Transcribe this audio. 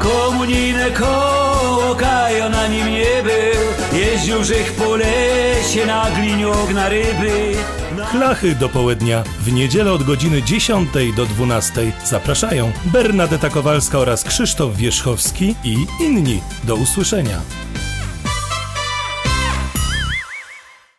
Komunijne koło Kajo na nim nie był. Jeździł żech po lesie na gliniok na ryby. Klachy do południa w niedzielę od godziny 10 do 12 zapraszają Bernadeta Kowalska oraz Krzysztof Wierzchowski i inni. Do usłyszenia.